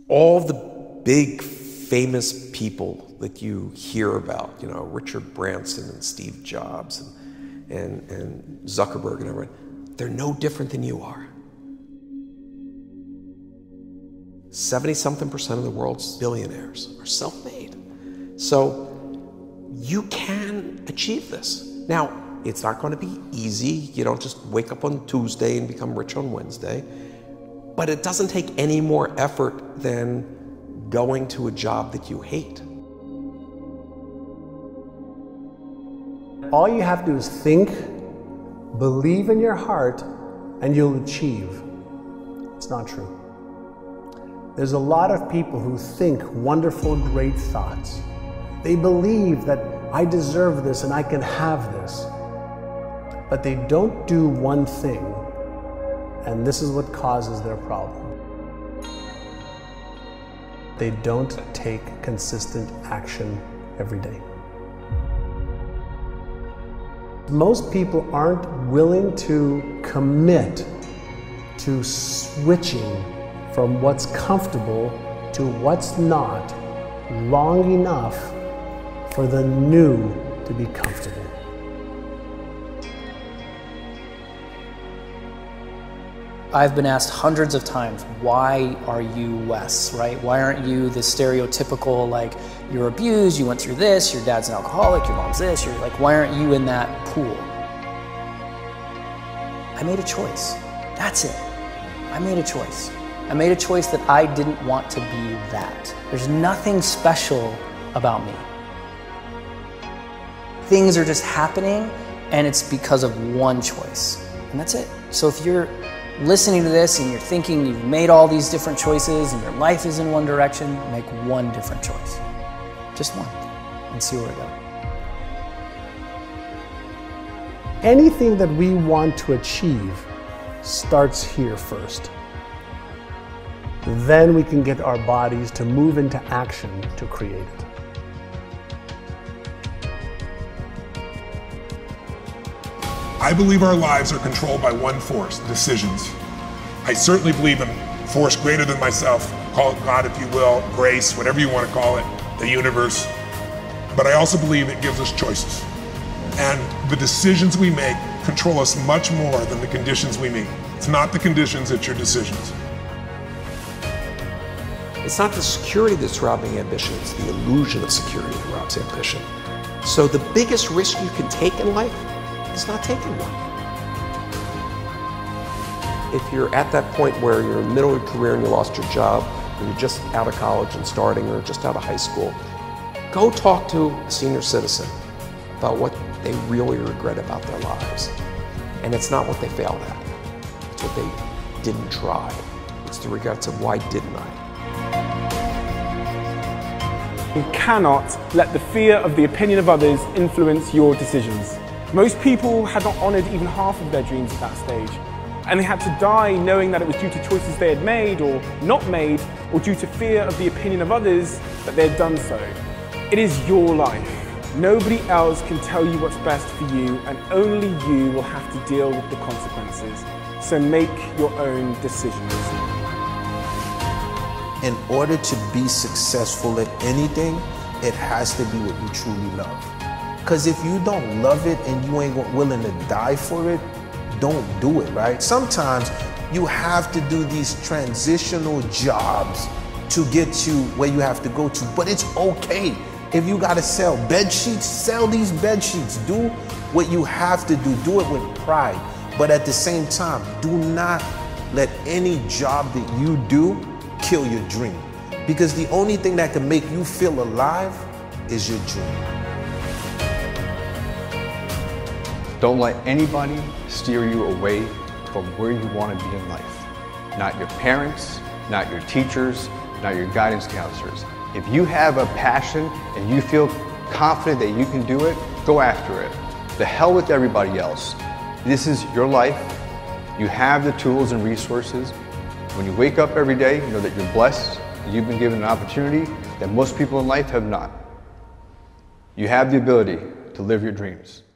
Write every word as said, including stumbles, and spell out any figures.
all the big famous people that you hear about, you know, Richard Branson and Steve Jobs and, and, and Zuckerberg and everyone, they're no different than you are. seventy something percent of the world's billionaires are self-made. So you can achieve this. Now, it's not going to be easy. You don't just wake up on Tuesday and become rich on Wednesday. But it doesn't take any more effort than going to a job that you hate. All you have to do is think, believe in your heart, and you'll achieve. It's not true. There's a lot of people who think wonderful, great thoughts. They believe that I deserve this and I can have this. But they don't do one thing, and this is what causes their problem. They don't take consistent action every day. Most people aren't willing to commit to switching from what's comfortable to what's not long enough for the new to be comfortable. I've been asked hundreds of times, why are you Wes, right? Why aren't you the stereotypical, like, you're abused, you went through this, your dad's an alcoholic, your mom's this, you're like, why aren't you in that pool? I made a choice. That's it. I made a choice. I made a choice that I didn't want to be that. There's nothing special about me. Things are just happening, and it's because of one choice, and that's it. So if you're listening to this and you're thinking you've made all these different choices and your life is in one direction, make one different choice. Just one, and see where it goes. Anything that we want to achieve starts here first. Then we can get our bodies to move into action to create it. I believe our lives are controlled by one force, decisions. I certainly believe in a force greater than myself, call it God if you will, grace, whatever you want to call it, the universe. But I also believe it gives us choices. And the decisions we make control us much more than the conditions we meet. It's not the conditions, it's your decisions. It's not the security that's robbing ambition, it's the illusion of security that robs ambition. So the biggest risk you can take in life is not taking one. If you're at that point where you're in the middle of your career and you lost your job, or you're just out of college and starting, or just out of high school, go talk to a senior citizen about what they really regret about their lives. And it's not what they failed at, it's what they didn't try. It's the regrets of why didn't I? You cannot let the fear of the opinion of others influence your decisions. Most people had not honoured even half of their dreams at that stage, and they had to die knowing that it was due to choices they had made or not made, or due to fear of the opinion of others that they had done so. It is your life. Nobody else can tell you what's best for you, and only you will have to deal with the consequences. So make your own decisions. In order to be successful at anything, it has to be what you truly love. Because if you don't love it and you ain't willing to die for it, don't do it, right? Sometimes you have to do these transitional jobs to get you where you have to go to, but it's okay. If you gotta sell bed sheets, sell these bed sheets. Do what you have to do, do it with pride. But at the same time, do not let any job that you do kill your dream. Because the only thing that can make you feel alive is your dream. Don't let anybody steer you away from where you want to be in life. Not your parents, not your teachers, not your guidance counselors. If you have a passion and you feel confident that you can do it, go after it. The hell with everybody else. This is your life. You have the tools and resources. When you wake up every day, know that you're blessed, and you've been given an opportunity that most people in life have not. You have the ability to live your dreams.